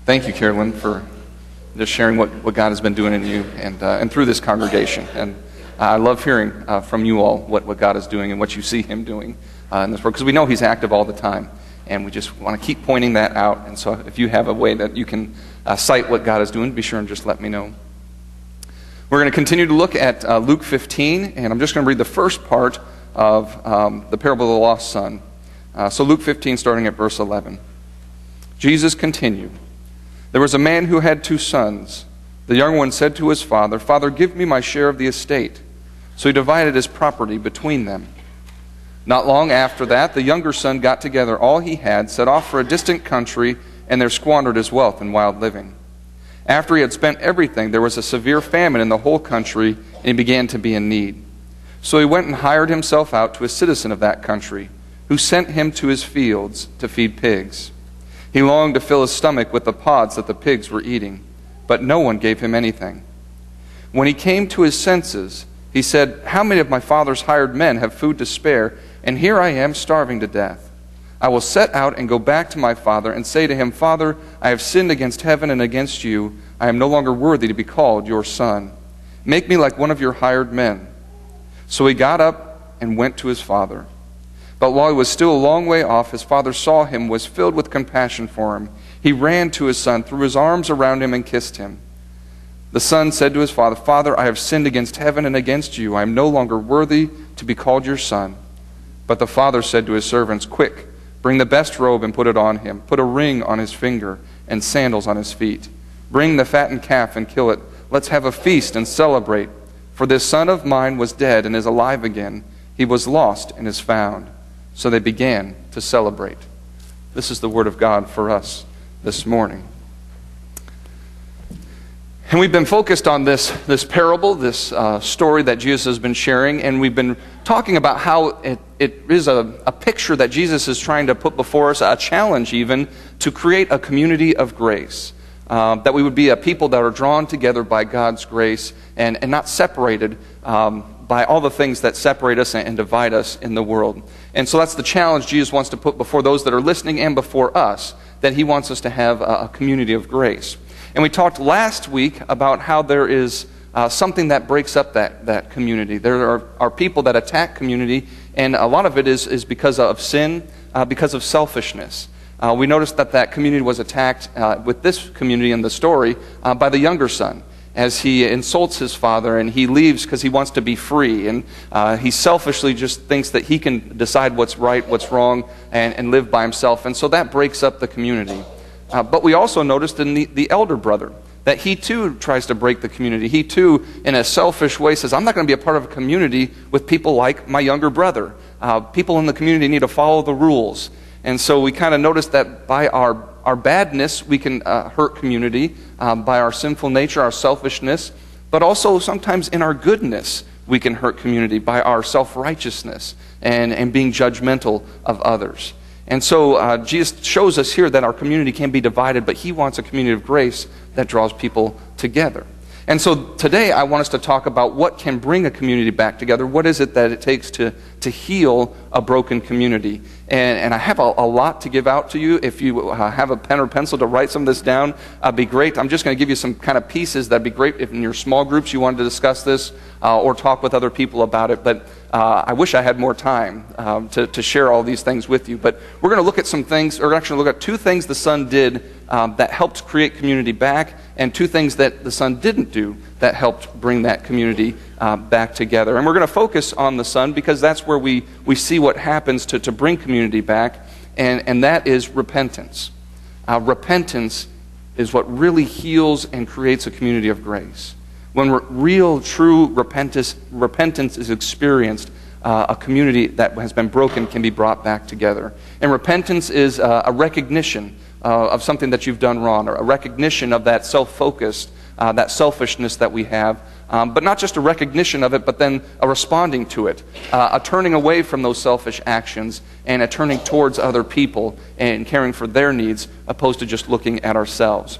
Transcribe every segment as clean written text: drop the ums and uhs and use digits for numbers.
Thank you, Carolyn, for just sharing what God has been doing in you and through this congregation. And I love hearing from you all what God is doing and what you see Him doing in this world, because we know He's active all the time, and we just want to keep pointing that out. And so if you have a way that you can cite what God is doing, be sure and just let me know. We're going to continue to look at Luke 15, and I'm just going to read the first part of the parable of the lost son. So Luke 15, starting at verse 11. Jesus continued, "There was a man who had 2 sons. The younger one said to his father, 'Father, give me my share of the estate.' So he divided his property between them. Not long after that, the younger son got together all he had, set off for a distant country, and there squandered his wealth in wild living. After he had spent everything, there was a severe famine in the whole country, and he began to be in need. So he went and hired himself out to a citizen of that country, who sent him to his fields to feed pigs. He longed to fill his stomach with the pods that the pigs were eating, but no one gave him anything. When he came to his senses, he said, 'How many of my father's hired men have food to spare, and here I am starving to death? I will set out and go back to my father and say to him, Father, I have sinned against heaven and against you. I am no longer worthy to be called your son. Make me like one of your hired men.' So he got up and went to his father. But while he was still a long way off, his father saw him, was filled with compassion for him. He ran to his son, threw his arms around him, and kissed him. The son said to his father, 'Father, I have sinned against heaven and against you. I am no longer worthy to be called your son.' But the father said to his servants, 'Quick, bring the best robe and put it on him. Put a ring on his finger and sandals on his feet. Bring the fattened calf and kill it. Let's have a feast and celebrate. For this son of mine was dead and is alive again. He was lost and is found.' So they began to celebrate." This is the word of God for us this morning. And we've been focused on this parable, this story that Jesus has been sharing, and we've been talking about how it is a picture that Jesus is trying to put before us, a challenge even, to create a community of grace. That we would be a people that are drawn together by God's grace and not separated by all the things that separate us and divide us in the world. And so that's the challenge Jesus wants to put before those that are listening and before us, that He wants us to have a community of grace. And we talked last week about how there is something that breaks up that community. There are people that attack community, and a lot of it is because of sin, because of selfishness. We noticed that community was attacked with this community in the story by the younger son, as he insults his father and he leaves because he wants to be free, and he selfishly just thinks that he can decide what's right, what's wrong, and live by himself. And so that breaks up the community. But we also noticed in the elder brother that he too tries to break the community. He too, in a selfish way, says, I'm not going to be a part of a community with people like my younger brother. People in the community need to follow the rules. And so we kind of noticed that by our badness, we can hurt community, by our sinful nature, our selfishness, but also sometimes in our goodness, we can hurt community by our self-righteousness and being judgmental of others. And so Jesus shows us here that our community can be divided, but He wants a community of grace that draws people together. And so today I want us to talk about what can bring a community back together. What is it that it takes to heal a broken community? And I have a lot to give out to you. If you have a pen or pencil to write some of this down, that'd be great. I'm just going to give you some kind of pieces. That'd be great if in your small groups you wanted to discuss this or talk with other people about it. But I wish I had more time to share all these things with you. But we're going to look at some things, or actually look at 2 things the son did that helped create community back, and 2 things that the son didn't do that helped bring that community back together. And we're going to focus on the son because that's where we see what happens to bring community back, and that is repentance. Repentance is what really heals and creates a community of grace. When real, true repentance is experienced, a community that has been broken can be brought back together. And repentance is a recognition of something that you've done wrong, or a recognition of that self-focused, that selfishness that we have, but not just a recognition of it, but then a responding to it, a turning away from those selfish actions and a turning towards other people and caring for their needs, opposed to just looking at ourselves.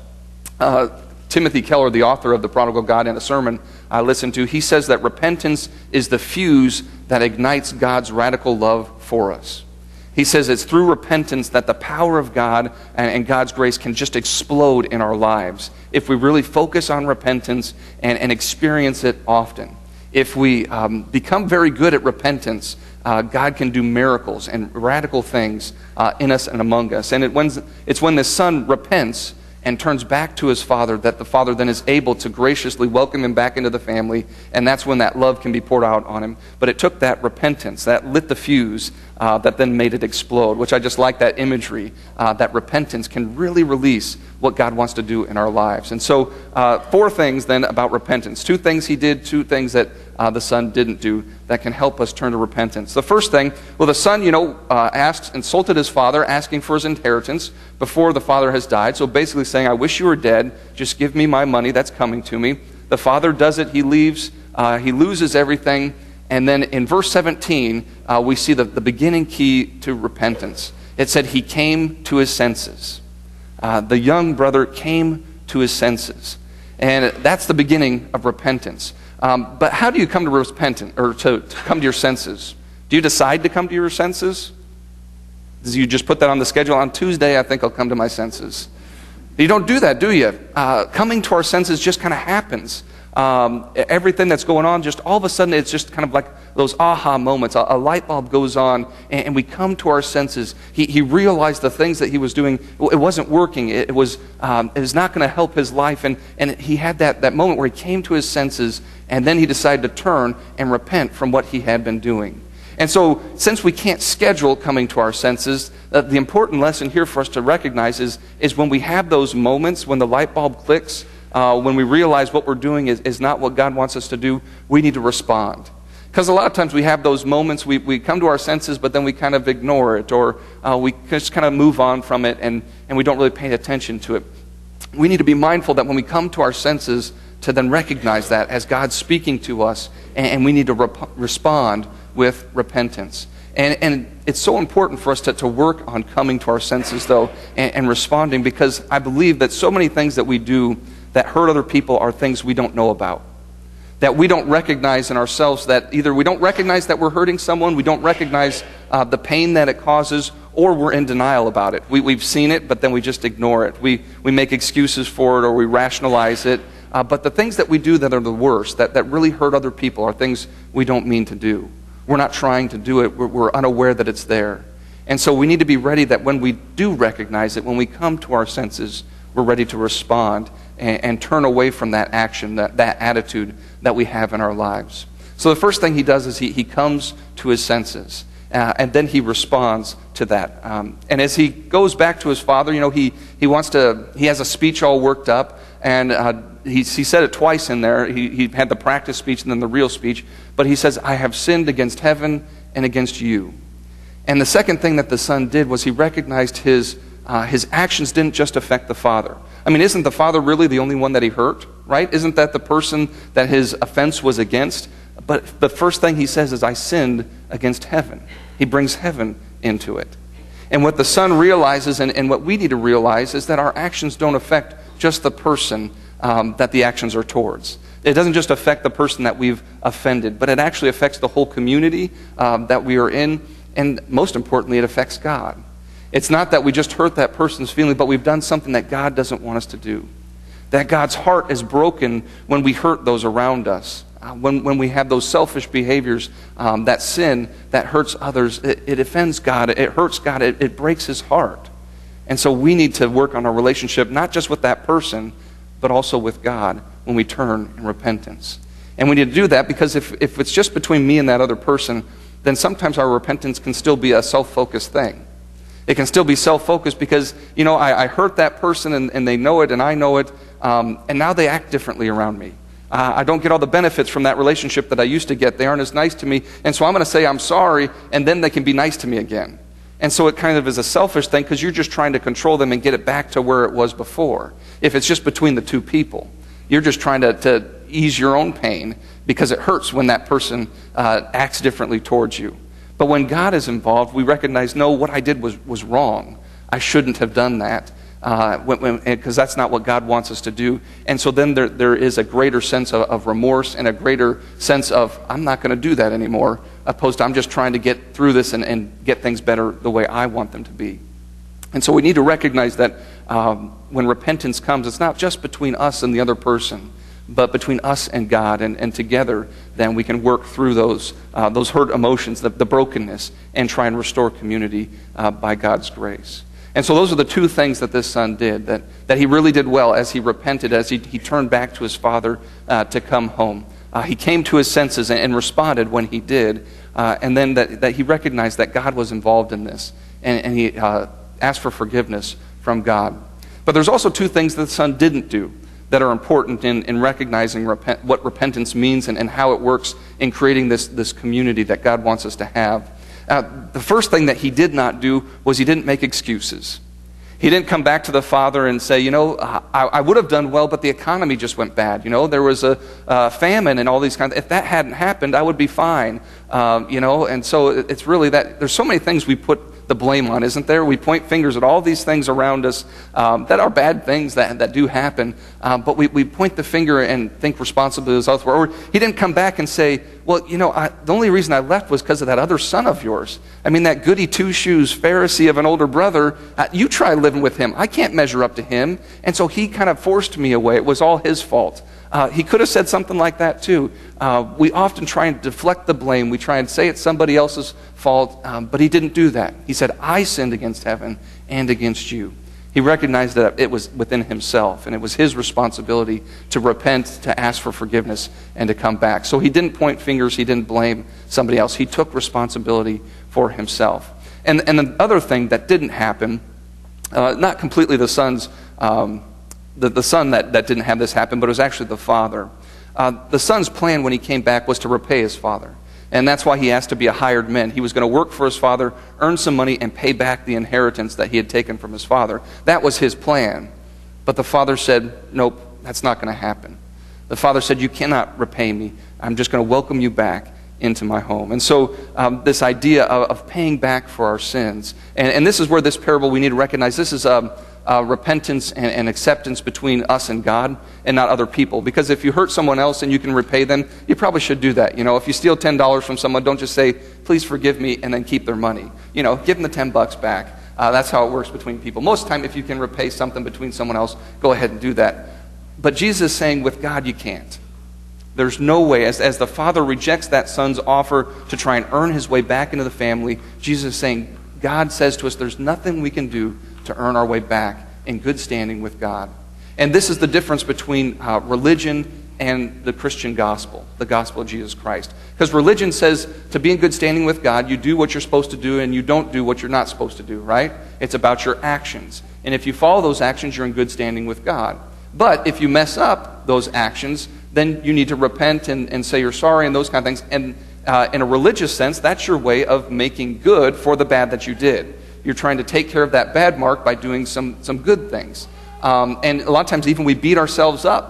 Timothy Keller, the author of The Prodigal God, in a sermon I listened to, he says that repentance is the fuse that ignites God's radical love for us. He says it's through repentance that the power of God and God's grace can just explode in our lives if we really focus on repentance and experience it often. If we become very good at repentance, God can do miracles and radical things in us and among us. And it's when the son repents and turns back to his father that the father then is able to graciously welcome him back into the family, and that's when that love can be poured out on him. But it took that repentance, that lit the fuse, that then made it explode, which I just like that imagery, that repentance can really release what God wants to do in our lives. And so 4 things then about repentance. 2 things he did, 2 things that the son didn't do that can help us turn to repentance. The first thing, well, the son, insulted his father, asking for his inheritance before the father has died. So basically saying, I wish you were dead, just give me my money that's coming to me. The father does it, he leaves, he loses everything. And then in verse 17, we see the beginning key to repentance. It said he came to his senses. The young brother came to his senses. And that's the beginning of repentance. But how do you come to repentance, or to come to your senses? Do you decide to come to your senses? Do you just put that on the schedule? On Tuesday, I think I'll come to my senses. You don't do that, do you? Coming to our senses just kind of happens. Everything that's going on, just all of a sudden, it's just kind of like those aha moments. A light bulb goes on, and we come to our senses. He realized the things that he was doing, it wasn't working. It was not going to help his life. And he had that moment where he came to his senses, and then he decided to turn and repent from what he had been doing. And so, since we can't schedule coming to our senses, the important lesson here for us to recognize is when we have those moments, when the light bulb clicks, when we realize what we're doing is not what God wants us to do, we need to respond. Because a lot of times we have those moments, we come to our senses, but then we kind of ignore it, or we just kind of move on from it, and we don't really pay attention to it. We need to be mindful that when we come to our senses, to then recognize that as God's speaking to us, and we need to respond with repentance. And it's so important for us to work on coming to our senses, though, and responding, because I believe that so many things that we do that hurt other people are things we don't know about, that we don't recognize in ourselves, that either we don't recognize that we're hurting someone, we don't recognize the pain that it causes, or we're in denial about it. We've seen it, but then we just ignore it. We make excuses for it, or we rationalize it. But the things that we do that are the worst, that really hurt other people, are things we don't mean to do. We're not trying to do it. We're unaware that it's there. And so we need to be ready that when we do recognize it, when we come to our senses, we're ready to respond and turn away from that action, that attitude that we have in our lives. So the first thing he does is he comes to his senses, and then he responds to that. And as he goes back to his father, he has a speech all worked up, and he said it twice in there. He had the practice speech and then the real speech, but he says, I have sinned against heaven and against you. And the second thing that the son did was he recognized his actions didn't just affect the father. I mean, isn't the father really the only one that he hurt, right? Isn't that the person that his offense was against? But the first thing he says is, I sinned against heaven. He brings heaven into it. And what the son realizes, and what we need to realize, is that our actions don't affect just the person that the actions are towards. It doesn't just affect the person that we've offended, but it actually affects the whole community that we are in, and most importantly, it affects God. It's not that we just hurt that person's feeling, but we've done something that God doesn't want us to do. That God's heart is broken when we hurt those around us. When we have those selfish behaviors, that sin that hurts others, it offends God, it hurts God, it breaks his heart. And so we need to work on our relationship, not just with that person, but also with God when we turn in repentance. And we need to do that because if it's just between me and that other person, then sometimes our repentance can still be a self-focused thing. It can still be self-focused because, I hurt that person and they know it and I know it, and now they act differently around me. I don't get all the benefits from that relationship that I used to get. They aren't as nice to me, and so I'm going to say I'm sorry, and then they can be nice to me again. And so it kind of is a selfish thing because you're just trying to control them and get it back to where it was before. If it's just between the two people, you're just trying to ease your own pain because it hurts when that person acts differently towards you. But when God is involved, we recognize, no, what I did was wrong. I shouldn't have done that because that's not what God wants us to do. And so then there is a greater sense of remorse and a greater sense of, I'm not going to do that anymore. opposed to I'm just trying to get through this and get things better the way I want them to be. And so we need to recognize that when repentance comes, it's not just between us and the other person, but between us and God, and together then we can work through those hurt emotions, the brokenness, and try and restore community by God's grace. And so those are the two things that this son did, that he really did well as he repented, as he turned back to his father to come home. He came to his senses and responded when he did, and then that he recognized that God was involved in this, and he asked for forgiveness from God. But there's also two things that the son didn't do that are important in recognizing what repentance means and how it works in creating this community that God wants us to have. The first thing that he did not do was he didn't make excuses. He didn't come back to the father and say, I would have done well, but the economy just went bad. There was a famine and all these kinds of, if that hadn't happened, I would be fine. And so it's really that there's so many things we put the blame on, isn't there? We point fingers at all these things around us that are bad things that do happen, but we point the finger and think responsibility is elsewhere. Or he didn't come back and say, well, the only reason I left was because of that other son of yours. I mean, that goody two-shoes Pharisee of an older brother, you try living with him. I can't measure up to him. And so he kind of forced me away. It was all his fault. He could have said something like that too. We often try and deflect the blame. We try and say it's somebody else's fault, but he didn't do that. He said, I sinned against heaven and against you. He recognized that it was within himself, and it was his responsibility to repent, to ask for forgiveness, and to come back. So he didn't point fingers. He didn't blame somebody else. He took responsibility for himself. And the other thing that didn't happen, not completely the son's the son that didn't have this happen, but it was actually the father. The son's plan when he came back was to repay his father. And that's why he asked to be a hired man. He was going to work for his father, earn some money, and pay back the inheritance that he had taken from his father. That was his plan. But the father said, nope, that's not going to happen. The father said, you cannot repay me. I'm just going to welcome you back into my home. And so this idea of paying back for our sins, and this is where this parable we need to recognize, this is repentance and acceptance between us and God and not other people. Because if you hurt someone else and you can repay them, you probably should do that. If you steal $10 from someone, don't just say, please forgive me, and then keep their money. Give them the $10 back. That's how it works between people. Most of the time, if you can repay something between someone else, go ahead and do that. But Jesus is saying with God, you can't. There's no way. As the father rejects that son's offer to try and earn his way back into the family, Jesus is saying, God says to us, there's nothing we can do to earn our way back in good standing with God. And this is the difference between religion and the Christian gospel, the gospel of Jesus Christ. Because religion says to be in good standing with God, you do what you're supposed to do and you don't do what you're not supposed to do, right? It's about your actions. And if you follow those actions, you're in good standing with God. But if you mess up those actions, then you need to repent and say you're sorry and those kind of things. And in a religious sense, that's your way of making good for the bad that you did. You're trying to take care of that bad mark by doing some good things. And a lot of times even we beat ourselves up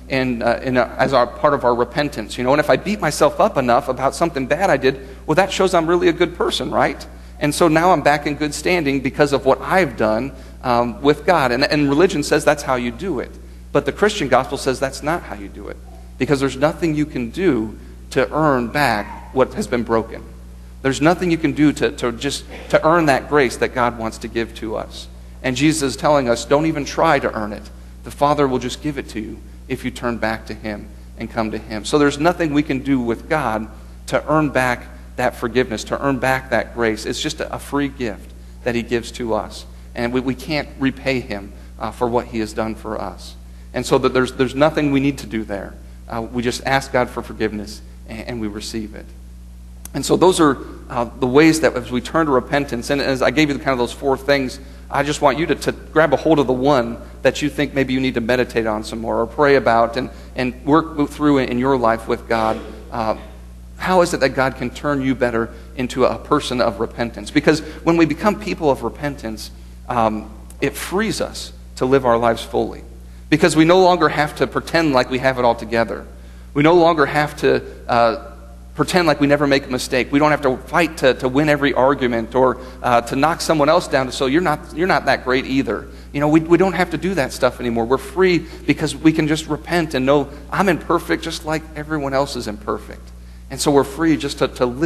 as part of our repentance. And if I beat myself up enough about something bad I did, well, that shows I'm really a good person, right? And so now I'm back in good standing because of what I've done with God. And religion says that's how you do it. But the Christian gospel says that's not how you do it. Because there's nothing you can do to earn back what has been broken. There's nothing you can do to earn that grace that God wants to give to us. And Jesus is telling us, don't even try to earn it. The Father will just give it to you if you turn back to Him and come to Him. So there's nothing we can do with God to earn back that forgiveness, to earn back that grace. It's just a free gift that He gives to us. And we can't repay Him for what He has done for us. And so that there's nothing we need to do there. We just ask God for forgiveness and we receive it. And so those are the ways that as we turn to repentance, and as I gave you kind of those four things, I just want you to grab a hold of the one that you think maybe you need to meditate on some more or pray about and work through in your life with God. How is it that God can turn you better into a person of repentance? Because when we become people of repentance, it frees us to live our lives fully. Because we no longer have to pretend like we have it all together. We no longer have to pretend like we never make a mistake. We don't have to fight to win every argument or to knock someone else down so you're not that great either. We don't have to do that stuff anymore. We're free because we can just repent and know I'm imperfect just like everyone else is imperfect. And so we're free just to live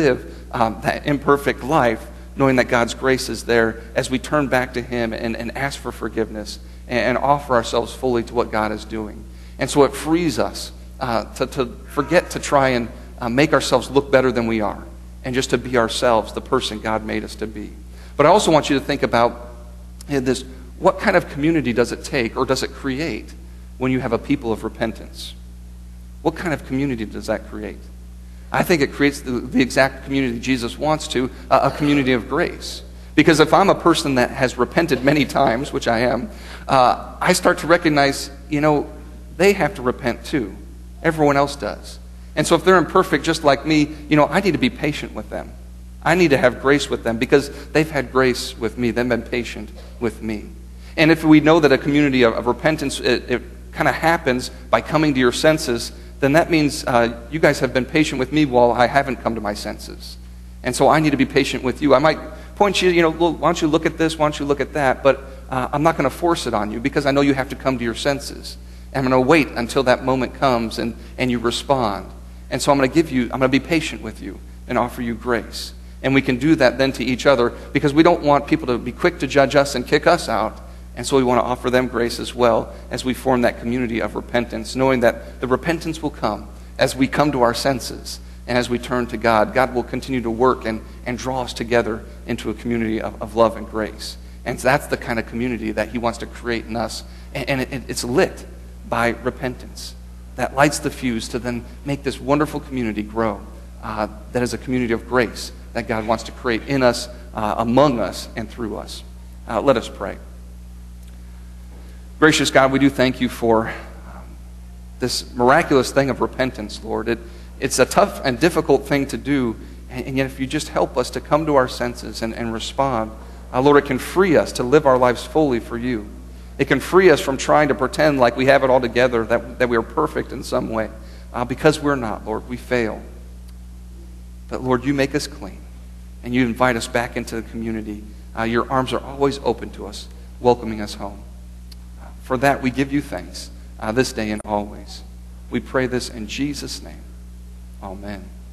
that imperfect life, knowing that God's grace is there as we turn back to Him and ask for forgiveness and offer ourselves fully to what God is doing. And so it frees us to forget to try and make ourselves look better than we are, and just to be ourselves, the person God made us to be. But I also want you to think about this: what kind of community does it take, or does it create, when you have a people of repentance? What kind of community does that create? I think it creates the exact community Jesus wants to, a community of grace. Because if I'm a person that has repented many times, which I am, I start to recognize, they have to repent too. Everyone else does. And so if they're imperfect just like me, I need to be patient with them. I need to have grace with them because they've had grace with me. They've been patient with me. And if we know that a community of repentance, it kind of happens by coming to your senses, then that means you guys have been patient with me while I haven't come to my senses. And so I need to be patient with you. I might point you, why don't you look at this, why don't you look at that, but I'm not going to force it on you because I know you have to come to your senses. And I'm going to wait until that moment comes and you respond. And so I'm going to be patient with you and offer you grace. And we can do that then to each other because we don't want people to be quick to judge us and kick us out. And so we want to offer them grace as well as we form that community of repentance, knowing that the repentance will come as we come to our senses and as we turn to God. God will continue to work and draw us together into a community of love and grace. And so that's the kind of community that He wants to create in us. And it's lit by repentance. That lights the fuse to then make this wonderful community grow. That is a community of grace that God wants to create in us, among us, and through us. Let us pray. Gracious God, we do thank you for this miraculous thing of repentance, Lord. It's a tough and difficult thing to do, and yet if you just help us to come to our senses and respond, Lord, it can free us to live our lives fully for you. It can free us from trying to pretend like we have it all together, that we are perfect in some way, because we're not, Lord. We fail. But Lord, you make us clean, and you invite us back into the community. Your arms are always open to us, welcoming us home. For that, we give you thanks this day and always. We pray this in Jesus' name. Amen.